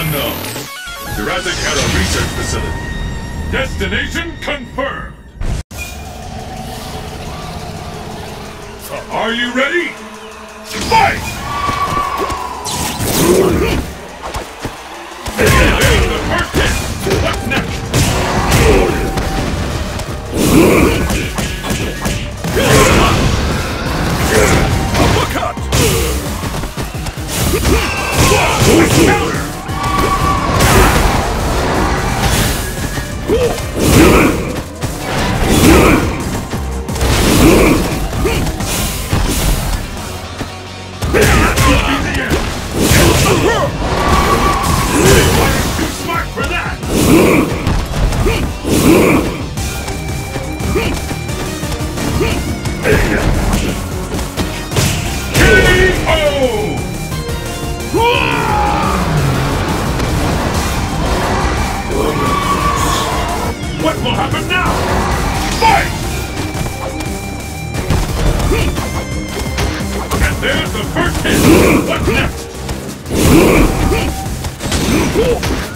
unknown. Jurassic Era Research Facility. Destination confirmed. Are you ready? Fight! There's the first hit. What's next? Uppercut! Counter! Too smart for that! K.O. What will happen now? Fight! And there's the first hit! What's next?